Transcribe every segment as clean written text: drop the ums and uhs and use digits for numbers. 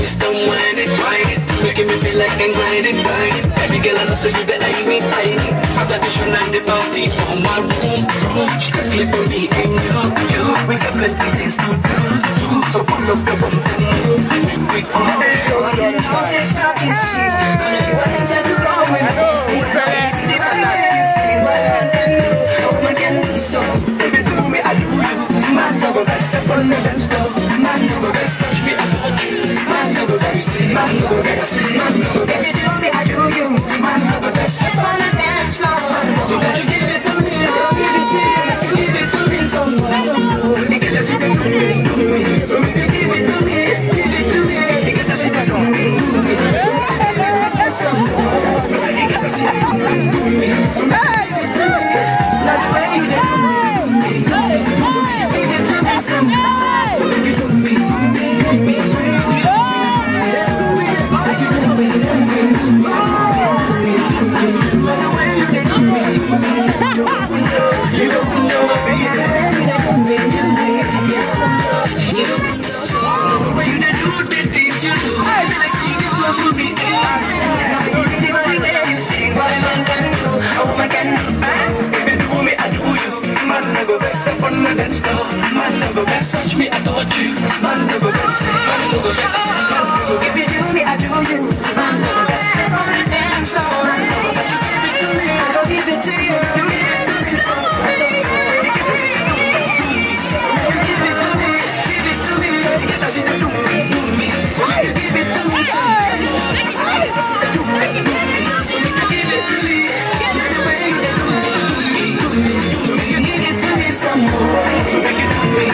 twist and wind it, making me feel like I'm grinding. Baby girl, I know so you that I need. After the show and the party on my room, strictly for me and you. We got plenty things to do, so pull up the bump and move. We all talking shit, and if you want to do wrong with me, so if you do me, I do you. Man, no go back, step on the dance floor. Man, no go back, touch me, I do you. Man, no go back, man, no go back, man, no go back. If you do me, I do you. Man, no go back, step on the dance floor. So just give it to me, give it to you, give it to me, some more. You get to see that do me. So give it to me, give it to me. You get to see that do me. Some more. You get to see that do me. So give it to me. Not the way you do me. Give it to me, some more. So make it do me. Touch me, I touch you. Man, never best. Man, never best. If you do me, I do you. Man, never best. On the dance floor. Man, never best. Give it to me, I go give it to you. Give it to me, so give it to me. You get to see the do me. So give it to me, so give it to me. So give it to me. Get the way you do me. So you give it to me some more. So make it do me.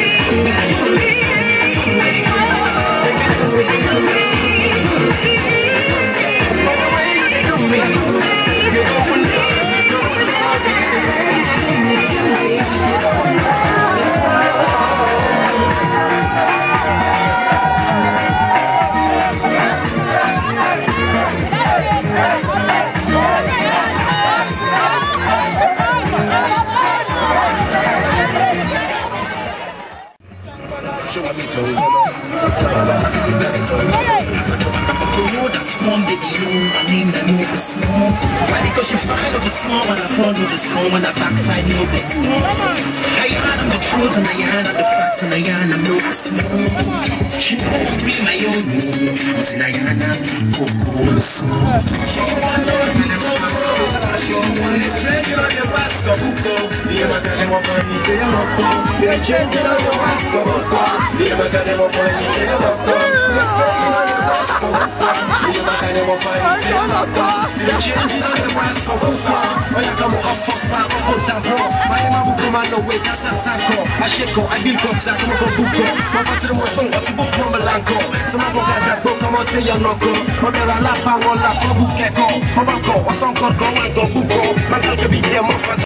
When I backside, no be small. I am the truth and I am the fact and I am no small. She never be my own. And I am the small. I shake I build up, I come up book up. To the one, what's a book from Melanco? Some of them book, come on, tell you no go. Or there are lap, I want lap, book, get on. Or I'm go, or some called go and go book up. I got to be there,